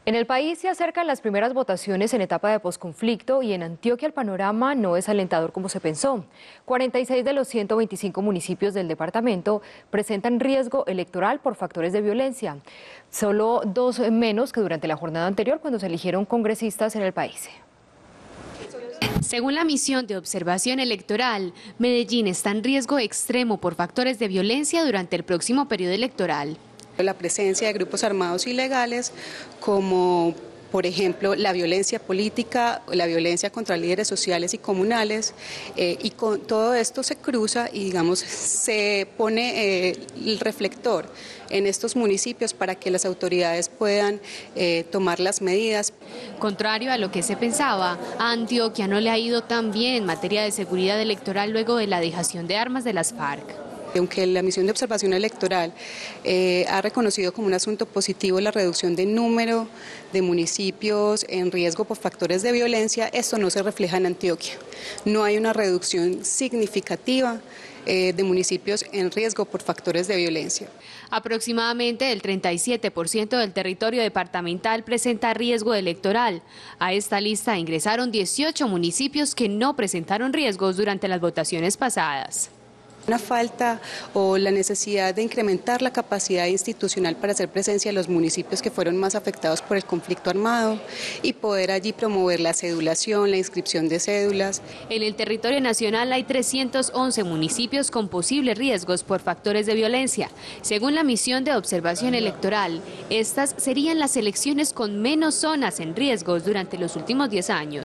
En el país se acercan las primeras votaciones en etapa de posconflicto y en Antioquia el panorama no es alentador como se pensó. 46 de los 125 municipios del departamento presentan riesgo electoral por factores de violencia, solo 2 menos que durante la jornada anterior cuando se eligieron congresistas en el país. Según la misión de observación electoral, Medellín está en riesgo extremo por factores de violencia durante el próximo periodo electoral. La presencia de grupos armados ilegales como por ejemplo la violencia política, la violencia contra líderes sociales y comunales, y con todo esto se cruza y digamos se pone el reflector en estos municipios para que las autoridades puedan tomar las medidas. Contrario a lo que se pensaba, a Antioquia no le ha ido tan bien en materia de seguridad electoral luego de la dejación de armas de las FARC. Aunque la misión de observación electoral ha reconocido como un asunto positivo la reducción del número de municipios en riesgo por factores de violencia, esto no se refleja en Antioquia. No hay una reducción significativa de municipios en riesgo por factores de violencia. Aproximadamente el 37% del territorio departamental presenta riesgo electoral. A esta lista ingresaron 18 municipios que no presentaron riesgos durante las votaciones pasadas. Una falta o la necesidad de incrementar la capacidad institucional para hacer presencia en los municipios que fueron más afectados por el conflicto armado y poder allí promover la cedulación, la inscripción de cédulas. En el territorio nacional hay 311 municipios con posibles riesgos por factores de violencia. Según la misión de observación electoral, estas serían las elecciones con menos zonas en riesgos durante los últimos 10 años.